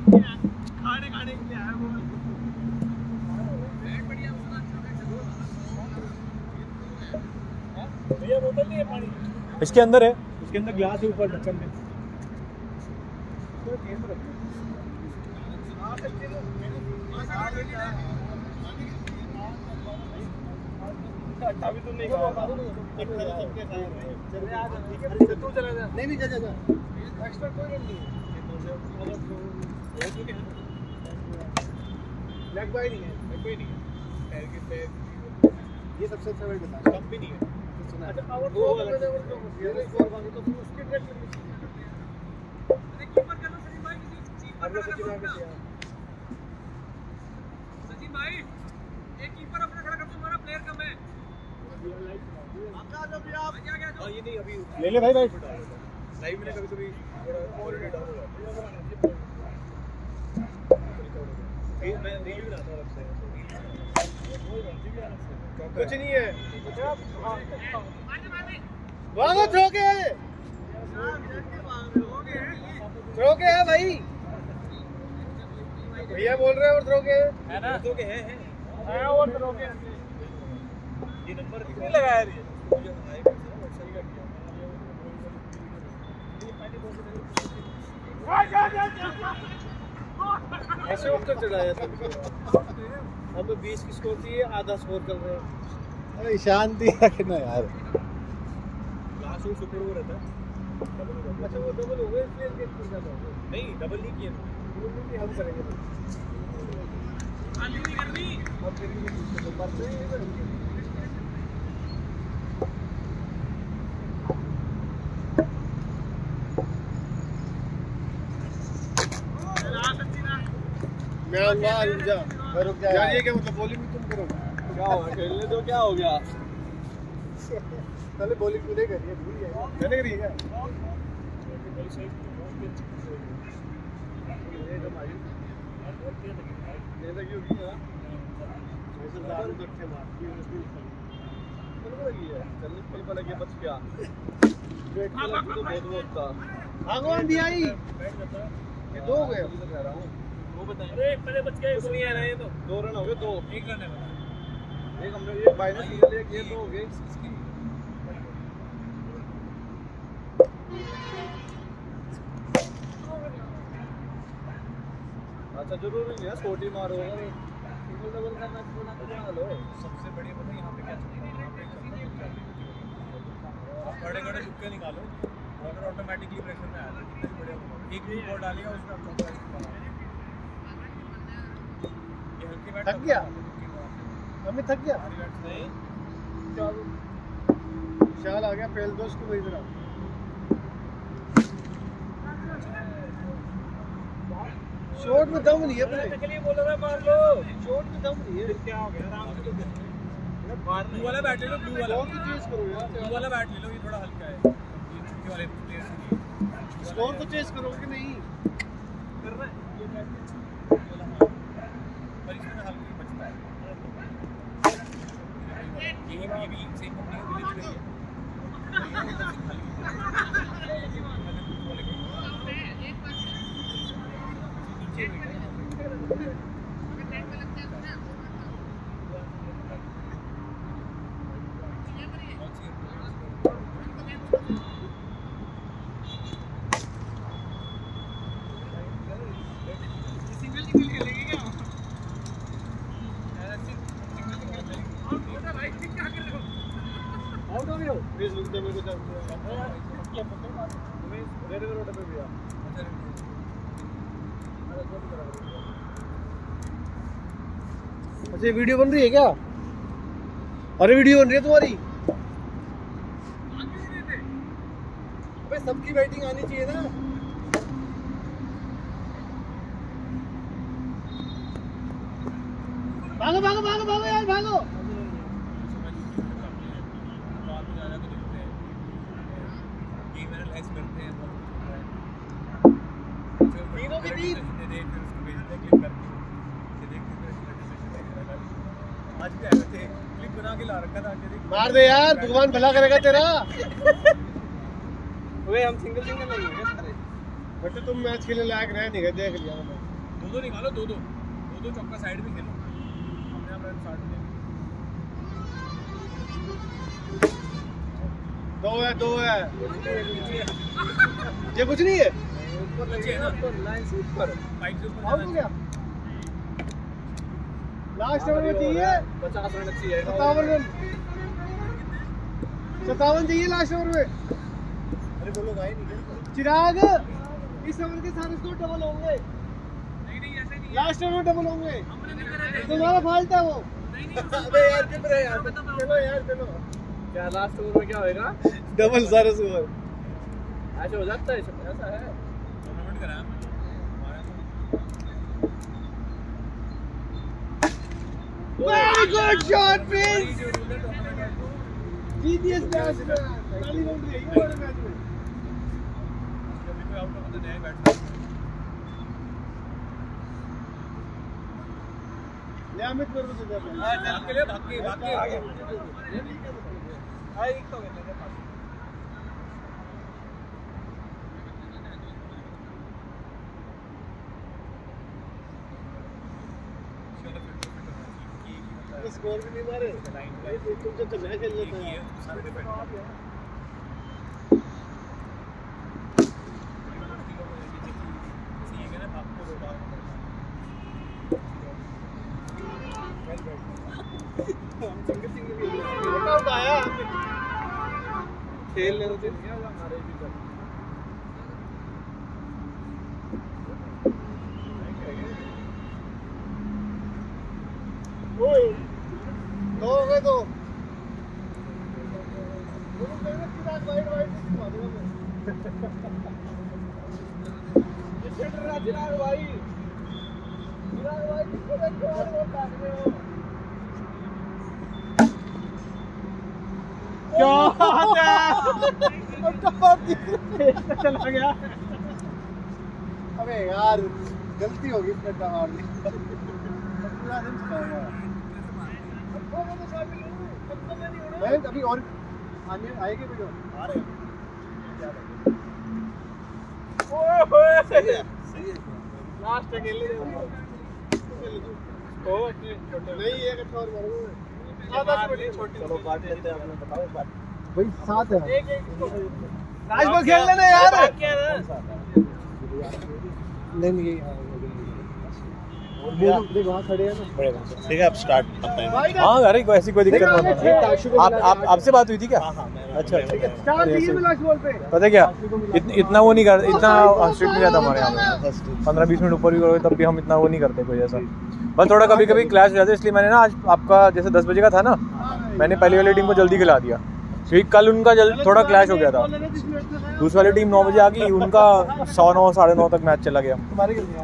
खाने खाने के लिए आया वो। भैया बोतल नहीं है पानी? इसके अंदर है, उसके अंदर ग्लास है ऊपर ढक्कन में। अभी तो नहीं खाया। तू चला जा। नहीं जा। एक्स्ट्रा कोई नहीं है। लेग बाय नहीं है, कोई नहीं है। पैर के पैर ये सबसे अच्छा वेट बता। कम भी नहीं है। अच्छा पावर वो वाला तो उसके ट्रैक में अरे कीपर कर लो सचिन भाई, किसी कीपर का सचिन भाई एक कीपर अपना खड़ा कर दो, हमारा प्लेयर कम है। आप ये नहीं अभी ले ले भाई भाई। लाइव में कभी थोड़ा क्वालिटी डाउन हुआ है। मैं रील बनाता हूं आपसे। कुछ नहीं है। भागो थ्रो के है भाई। भैया बोल रहे हैं और थ्रो के है ना? थ्रो के है और थ्रो के ये नंबर कितने लगाया है? ऐसे वक्त चढ़ाया था हमें 20 की स्कोर थी, आधा स्कोर कर रहे हैं। अरे शांति रखना यार। लास्ट में सुपर ओवर रहता है। अच्छा वो डबल हो गए इसलिए नहीं डबल नहीं किए हम करेंगे। खाली नहीं करनी अब करेंगे तो परसे नहीं करेंगे। मैं रुक जा यार। ये क्या मतलब बॉलिंग भी तुम करो? क्या हुआ खेलने दो, क्या हो गया? पहले बॉलिंग तूने करी है, भूल गया? मैंने करी है क्या? ये लगी होगी ना जैसे दारू रखे मारती है उसकी चलने लगी है। चलने पल पल लगे बच गया। ब्रेक तो बहुत था। भगवान भी आई ये दो हो गए। अभी तो कह रहा हूं वो बताइए। अरे पहले बच गए, कुछ नहीं आ रहा है। तो 2 रन हो गए, 2 1 रन है। एक हमने ये माइनस ले लिया, ये 2 हो गए। अच्छा जरूरी नहीं है स्पोर्टी मारो, सिंगल डबल का मैच बना लो। सबसे बढ़िया पता है यहां पे क्या चलता है? यहां पे आप खड़े खड़े झुक के निकालो और ऑटोमेटिकली प्रेशर में आ जाएगा। कितना बढ़िया होगा। एक भी बॉल डालेगा उसका थक गया। हमें थक गया नहीं। विशाल आ गया पहल दोस्त को वही तरह। शॉट में दम नहीं है अपने के लिए। बोल रहा है मार लो, शॉट में दम नहीं है। क्या हो गया? आराम से ब्लू वाला बैट ले लो, ब्लू वाला की चेस करो यार। ब्लू वाला बैट ले लो, ये थोड़ा हल्का है। ये छोटे वाले प्लेयर्स के लिए स्कोर तो चेस करोगे नहीं कर रहा है ये बैट पर इसमें हल्का बचता है। ये भी सेम कंपनी का विलेज है। अच्छा वीडियो बन रही है क्या? अरे वीडियो बन रही है तुम्हारी। अबे सबकी बैटिंग आनी चाहिए ना। भागो भागो भागो भागो यार भागो। तीनों के तीन आज भी आए थे, क्लिप बना के ला रखा था। मार दे यार, भगवान भला करेगा तेरा। वे हम सिंगल नहीं है सारे। बट तुम मैच खेलने लायक रहे नहीं गए, देख लिया मैंने। दो निकालो, दो चौका साइड में खेलो, अपने आप रन स्टार्ट में। दो है ये कुछ नहीं है, ऊपर नीचे है ना, लाइन से ऊपर पाइप से ऊपर आउट हो गया। लास्ट ओवर में चाहिए 50 रन चाहिए, 57 रन, 57 चाहिए लास्ट ओवर में। अरे बोलो भाई नहीं चिराग, इस ओवर के सारे स्कोर डबल होंगे। नहीं ऐसे नहीं, लास्ट ओवर में डबल होंगे, हमने नहीं करे थे। तुम्हारा फाल्ट है वो। नहीं अबे यार चुप रहे यार, चलो यार चलो। क्या लास्ट ओवर में क्या होएगा? डबल सारे स्कोर ऐसे हो जाता है, ऐसा है। टूर्नामेंट कराया very good shot Prince, GTS match में पहली बाउंड्री है ये वाले मैच में। जब भी कोई आउट होता है नया बैट्समैन नियमित कर दो जब भाग के लिए भाग के आगे हां एक तो गया स्कोर भी नहीं मारे भाई, तुम जब चल रहे खेल लेते हैं सारे डिफेंड खेल लेते थे हमारे भी कर ओए दो हो गए, दो वाइड वाइड घुमा दूंगा मैं। चिराग भाई किसको देखो और वो काट रहे हो। क्या बात है, चला गया। अबे यार गलती होगी, कट्टा मार दी, पूरा दिन चला गया। नहीं अभी और आने आएंगे भी, जो आ रहे हैं सही है लास्ट अकेले नहीं एक अच्छा और मारूंगा। चलो बात लेते हैं, आपने बताओ बात भाई साथ है राजबल खेल लेना यार। नहीं नहीं देखो वहाँ खड़े हैं ना, ठीक है आप स्टार्ट। हाँ अरे कोई ऐसी कोई दिक्कत नहीं। आप आपसे बात हुई थी क्या? अच्छा स्टार्ट कीजिए लास्ट बॉल पे। पता क्या, इतना वो नहीं कर, इतना स्ट्रिक्ट नहीं रहता हमारे यहाँ पे। 15-20 मिनट ऊपर भी करोगे तब भी हम इतना वो नहीं करते कोई ऐसा, बस थोड़ा कभी कभी क्लैश हो जाता है। इसलिए मैंने ना आज आपका जैसे 10 बजे का था ना, मैंने पहली वाली टीम को जल्दी खिला दिया, क्योंकि कल उनका थोड़ा क्लैश हो गया था। दूसरी वाली टीम 9 बजे आ गई, उनका 9:15 साढ़े 9 तक मैच चला गया।